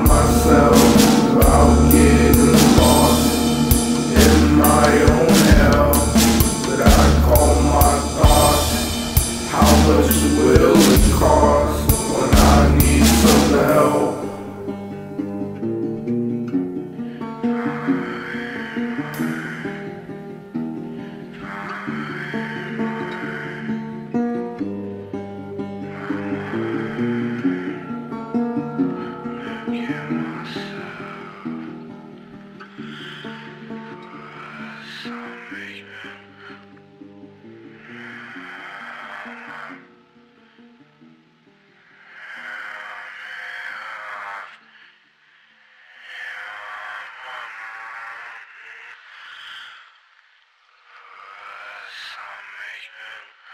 myself without getting lost in my own hell that I call my thoughts. How much will it cost when I need some help? Make